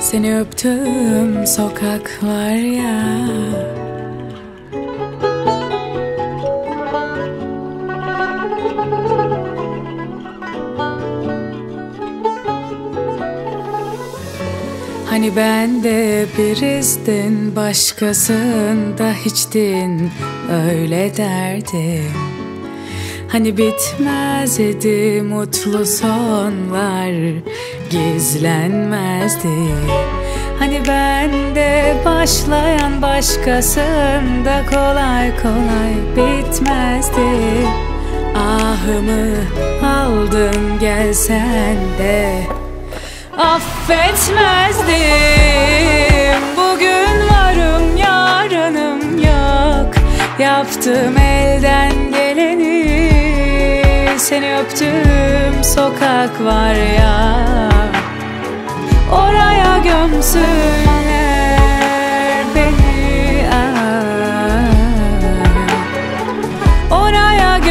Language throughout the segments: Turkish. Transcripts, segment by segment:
Seni öptüm sokaklar ya. Hani ben de birizdin, başkasında hiçtin, öyle derdim. Hani bitmezdi mutlu sonlar, gizlenmezdi. Hani ben de başlayan başkasında kolay kolay bitmezdi. Ahımı aldın gelsen de affetmezdim. Bugün varım yarınım yok, yaptım elden geleni. Seni öptüm sokak var ya, oraya gömsünler beni, oraya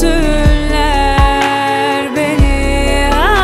gömsünler beni,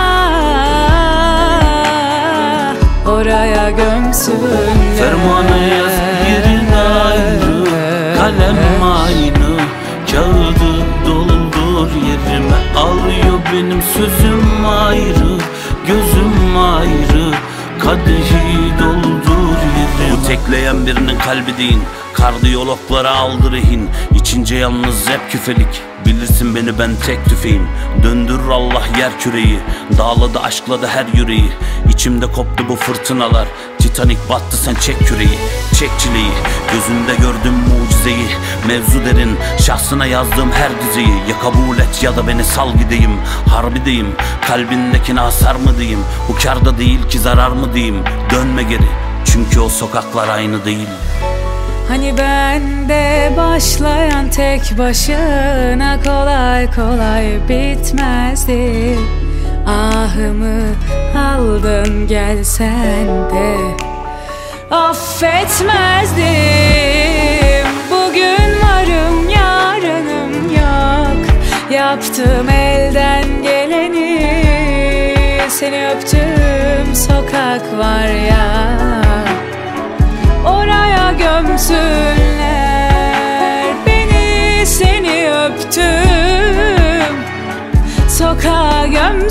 oraya gömsünler. Fermanı yaz yerin ayrı, kalem aynı, kağıdı doldur yerime. Alıyor benim sözüm ayrı, gözüm ayrı, kadehi doldur yerime. Bu tekleyen birinin kalbi değil, kardiyologlara aldı rehin. İçince yalnız hep küfelik, bilirsin beni ben tek tüfeğim. Döndürür Allah yer küreyi, dağladı aşkladı her yüreği. İçimde koptu bu fırtınalar, Titanic battı sen çek küreği. Çek çileyi, gözünde gördüm mucizeyi. Mevzu derin, şahsına yazdığım her dizeyi. Ya kabul et ya da beni sal gideyim. Harbideyim, kalbindekine hasar mı diyeyim? Bu kârda değil ki zarar mı diyeyim? Dönme geri, çünkü o sokaklar aynı değil. Hani ben de başlayan tek başına kolay kolay bitmezdi. Ahımı aldın gelsen de affetmezdim. Bugün varım yarınım yok, yaptım elden geleni. Seni öptüm sokak var ya, oraya gömsünler beni. Seni öptüm sokağa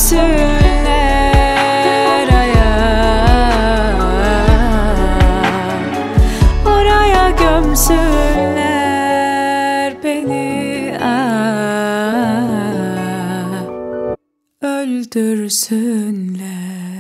gömsünler, oraya gömsünler beni, öldürsünler.